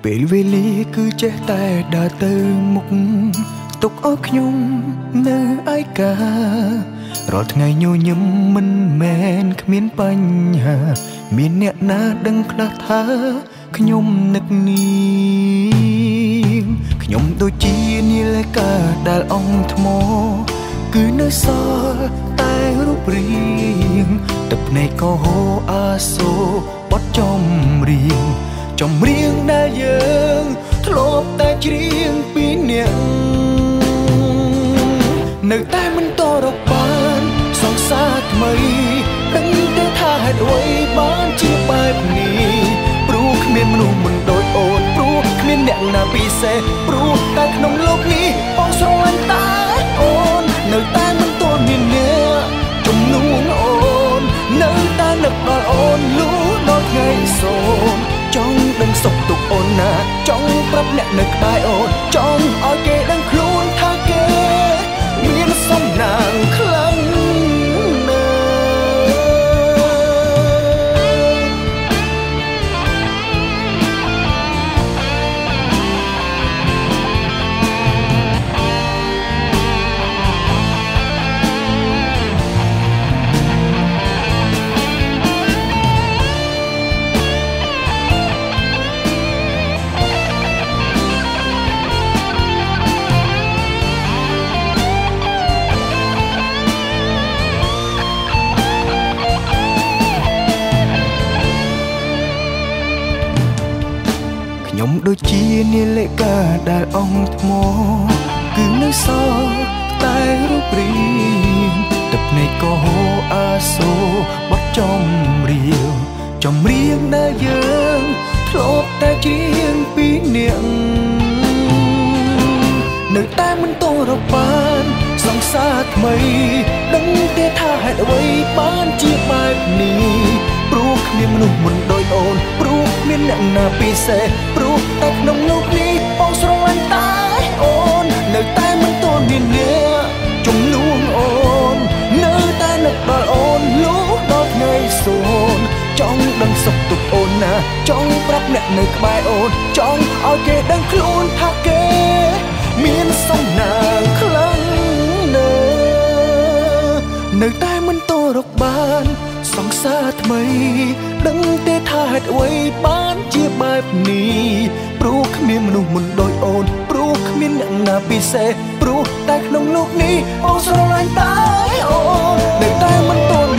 ពេលវេលាគឺចេះតែដើរទៅមុខទុកឲ្យខ្ញុំនៅឯការាល់ថ្ងៃញញឹមមិនមែនគ្មានបញ្ហាមានអ្នកណាដឹងខ្លះថាខ្ញុំនឹកនាងខ្ញុំដូចជានាឡិកាដែលអងថ្មគឺនៅសល់តែរូបរាងទឹកភ្នែកក៏ហូរអាសូរបត់ចម្រៀងដែលយើងធ្លាប់តែច្រៀងពីអ្នកនៅតែមិនតរកបានសង្សារថ្មីដឹងទេថាហេតុអ្វីបានជាបែបនេះព្រោះគ្មានមនុស្សមិនដូចអូនព្រោះគ្មានអ្នកណាពិសេសព្រោះតែក្នុងโลกនេះបងស្រឡាញ់តែអូននៅតែមិនទាន់មានអ្នកជំនួសអូននៅតែនឹកដល់អូនលុះដល់ថ្ងៃសូមចង់ដឹងសុខទុក្ខអូនណាចង់ប្រាប់អ្នកនៅក្បែរអូនចង់ឲ្យគេដឹងខ្លួនថាគេមានសំណាងខ្លាំងណាខ្ញុំដូចជានាឡិកាដែលអងថ្មគឺនៅសល់តែរូបរាងទឹកភ្នែកក៏ហូរអាសូរបត់ចម្រៀងដែលយើងធ្លាប់តែច្រៀងពីអ្នកនៅតែមិនតរកបានសង្សារថ្មីដឹងទេថាហេតុអ្វីបានជាបែបនេះព្រោះគ្មានមនុស្សមិនដូចអូនព្រោះគ្មានអ្នកណាពិសេសព្រោះតែក្នុងโลกនេះបងស្រឡាញ់តែអូននៅតែមិនទាន់មានអ្នកជំនួសអូននៅតែនឹកដល់អូនលុះដល់ថ្ងៃសូនចង់ដឹងសុខទុក្ខអូនណាចង់ប្រាប់អ្នកនៅក្បែរអូនចង់ឲ្យគេដឹងខ្លួនថាគេមានសំណាងខ្លាំងណាស់នៅតែមិនតរកបានសង្សារថ្មីដឹងទេថាហេតុអ្វីបានជាបែបនេះព្រោះគ្មានមនុស្សមិនដូចអូនព្រោះគ្មានអ្នកណាពិសេសព្រោះតែក្នុងโลกនេះបងស្រឡាញ់តែអូននៅតែមិនតរ